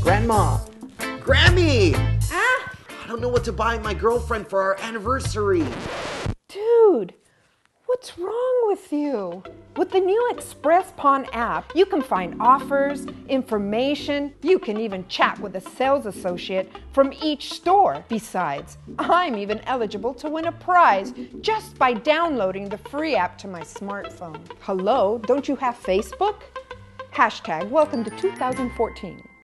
Grandma! Grammy! Ah! I don't know what to buy my girlfriend for our anniversary. Dude, what's wrong with you? With the new Express Pawn app, you can find offers, information, you can even chat with a sales associate from each store. Besides, I'm even eligible to win a prize just by downloading the free app to my smartphone. Hello, don't you have Facebook? Hashtag welcome to 2014.